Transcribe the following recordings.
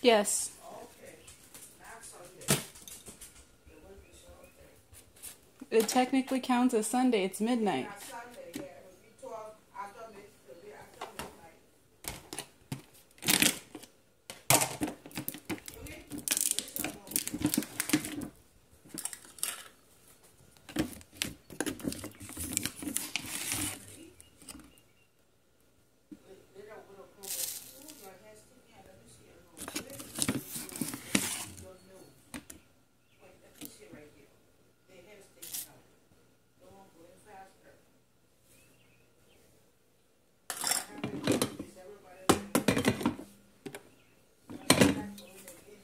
Yes. Okay. Not Sunday. It will be so okay. It technically counts as Sunday. It's midnight. Not Sunday, yeah. It will be 12 after midnight. Okay? Where's your phone? Later we're gonna go. Ooh, your hair's sticking out. Let me see your nose. Your nose. Wait, let me see right here. The hair's sticking out. Don't go in faster. Is everybody ready? I'm not going again.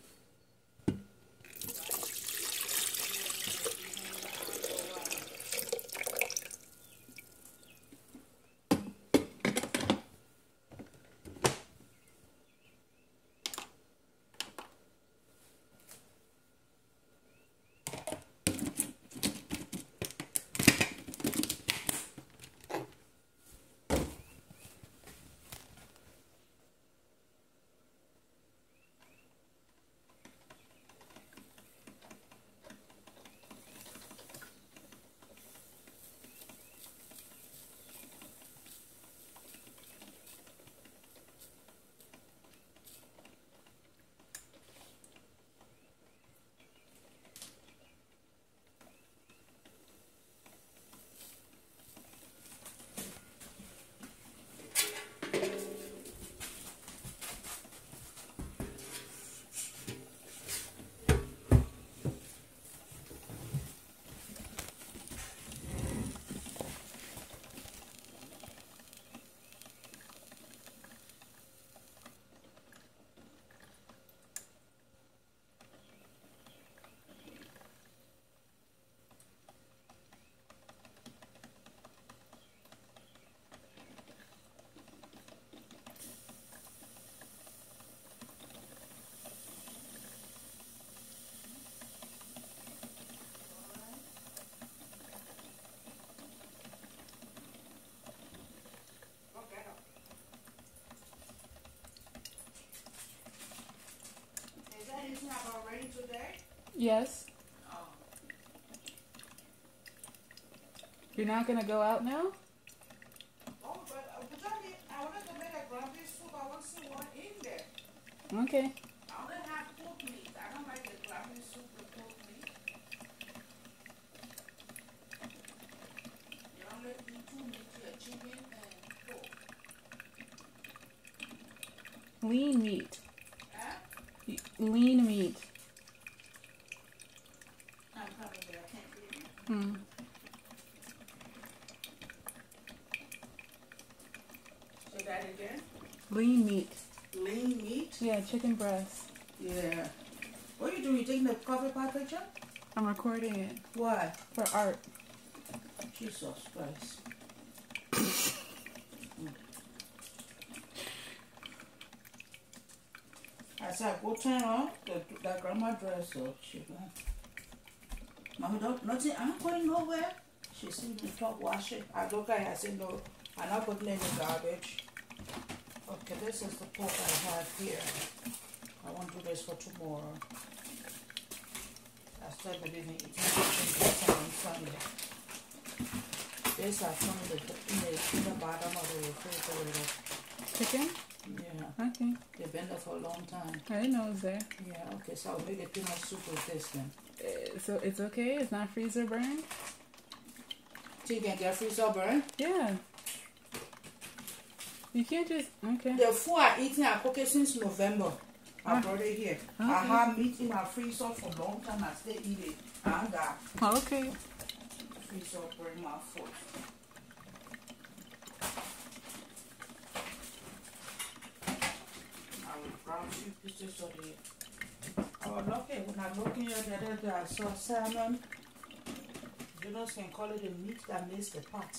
Okay. Is that it's not already today? Yes. Oh. You're not gonna go out now? Oh, but I wanted to make a ground beef soup. I want to see what in there. Okay. I only have pork meat. I don't like the ground beef soup with pork meat. You only eat two meats here, chicken and pork. Lean meat. Huh? Lean meat. I'm coming there. I can't hear you. Hmm. Say that again. Lean meat. Lean meat? Yeah, chicken breast. Yeah. What are you doing? You taking the coffee pot picture? I'm recording it Why? for art. Jesus Christ. I said, go turn on that grandma dress up. She went, Mommy, don't, nothing, I'm not going nowhere. She see me top wash it. I look at her, I said, no, I'm not putting it in the garbage. Okay, this is the pork I have here. I want to do this for tomorrow. I still believe in eating chicken on Sunday. This I found in the bottom of the refrigerator. Chicken? Yeah. Okay. They've been there for a long time. I didn't know it was there. Yeah, okay, so I'll make a peanut soup with this then. So it's okay? It's not freezer burned? So you can get freezer burn? Yeah. You can't just... Okay. The food I eating, I cook it since November. I brought it here. Okay. I have meat in my freezer for a long time. I still eat it. I ain't got Okay. freezer burn my food. I will grab a few pieces of it. I was lucky when I looked here the other day, I saw salmon. You know, can call it the meat that makes the pot.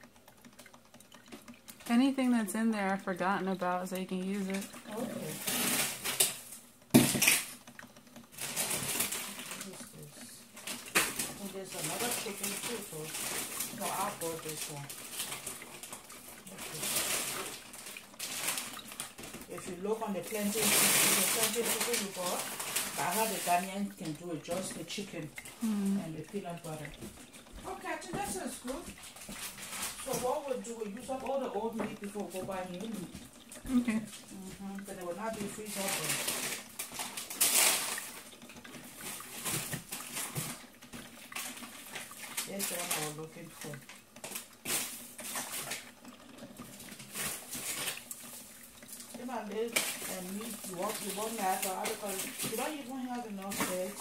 Anything that's in there I've forgotten about so you can use it. Okay. What is this? And there's another chicken too, so no, I'll bought this one. Okay. If you look on the plenty chicken you bought. I heard the Ghanaian can do it, just the chicken and the peanut butter. Okay, I think that sounds good. So what we'll do, we'll use up all the old meat before we go buy new meat. Okay. But it will not be freeze up. That's the one I was looking for. If I live and meat, you won't have because you don't even have enough eggs.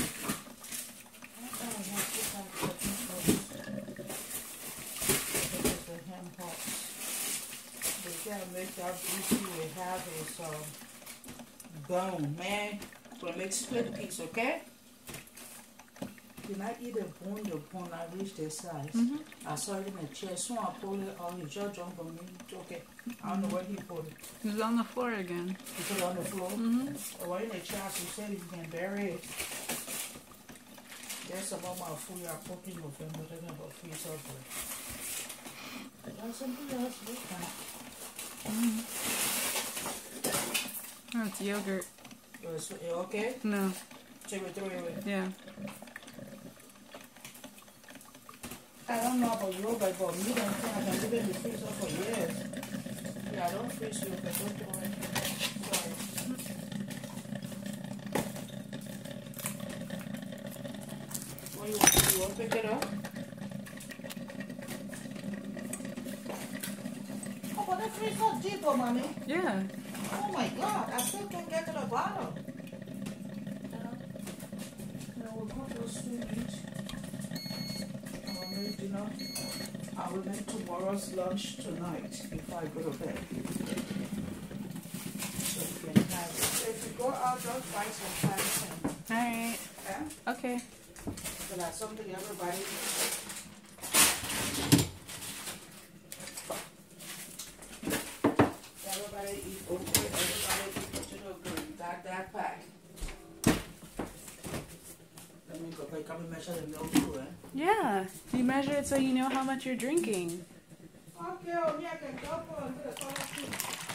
I don't have two kinds of cooking because the ham hocks. They can't make that juicy we have is bone, man. We'll make split piece, okay? When I eat a bone, the bone I reach the size. I saw it in the chair, so I pulled it on his jaw jump on me. It's okay. I don't know where he put it. It was on the floor again. You put it on the floor? Or in the chair, so you said you can bury it. There's some of my food I'm cooking with him, but they're going to freeze up with. That's something else. Oh, it's yogurt. Is it okay? No. Take it, throw it away. Yeah. I don't know about yogurt, but me don't think I can leave it in the freezer for years. Yeah, I don't freeze yogurt, don't throw it. Sorry. What do you want to do? You want to pick it up? Oh, but the freezer deep, oh, mommy. Yeah. Oh my God, I still can't get to the bottom. We'll cook those 2 meat. I will make tomorrow's lunch tonight before I go to bed. So you can have it. If you go out, just buy some time. Alright. Yeah? Okay. So that's something everybody eat okay, everybody eat potato green. Got that pack. Let me go back. Can we measure the milk too, eh? Yeah. You measure it so you know how much you're drinking. Okay, oh, yeah, I can go for a little color too.